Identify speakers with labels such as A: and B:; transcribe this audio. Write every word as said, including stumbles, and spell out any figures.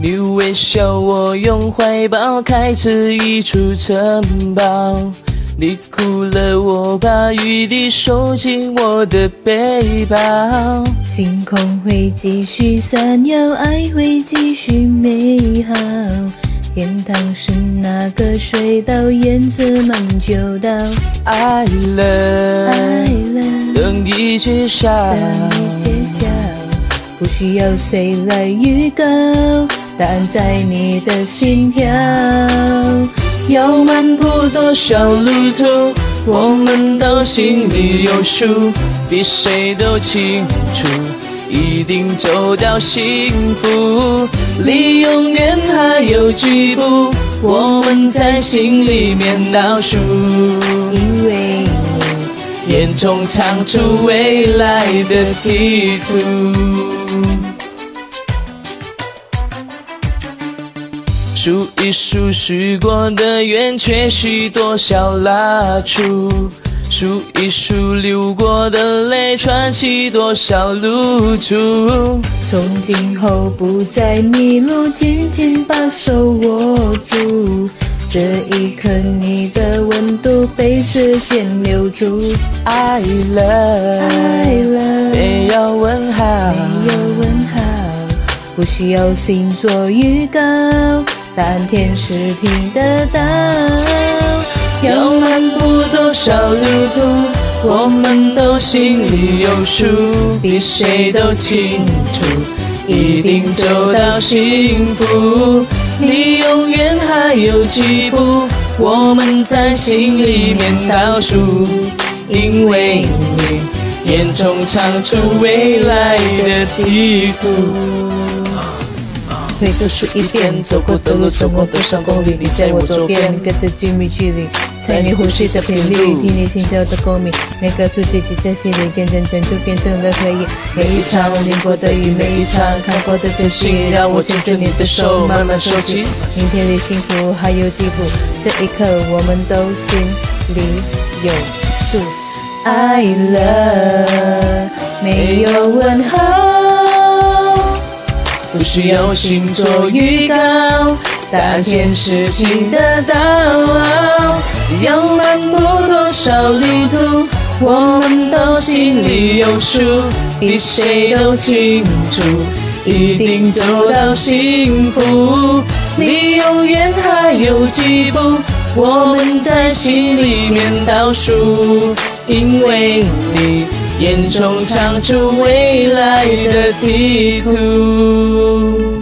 A: 你微笑，我用怀抱开始一处城堡。你哭了，我把雨滴收进我的背包。
B: 星空会继续闪耀，爱会继续美好。天堂是那个隧道，沿着满九道。
A: 爱了，
B: 爱了，
A: 等一揭晓，
B: 等一揭晓，不需要谁来预告，答案在你的心跳。
A: 要漫步多少路途，我们都心里有数，比谁都清楚，一定走到幸福。离永远还有几步，我们在心里面倒数，
B: 因为
A: 你眼中唱出未来的地图。数一数许过的愿，却许多少蜡烛；数一数流过的泪，串起多少路途。
B: 从今后不再迷路，紧紧把手握住。这一刻，你的温度被时间留住。
A: 爱了，
B: 爱了，
A: 没有问号，
B: 没有问号，不需要星座预告，答案天时听得到。
A: 要漫步多少路途，我们都心里有数，比谁都清楚，一定走到幸福。离永远还有几步，我们在心里面倒数，因为你眼中唱出未来的地图。
B: 回头数一遍，走过的路，走过多少公里，你在我周边，跟着紧密距离，在你呼吸的频率，听你心跳的共鸣，每个数字记在心里，渐渐渐就变成了回忆。每一场淋过的雨，每一场看过的真心，让我牵着你的手慢慢收集。明天离幸福还有几步，这一刻我们都心里有数。爱了，没有问号，
A: 不需要星座预告，答案显示听得到。要漫步多少路途，我们都心里有数，比谁都清楚，一定走到幸福。离永远还有几步，我们在心里面倒数，因为你眼中唱出未来的地图。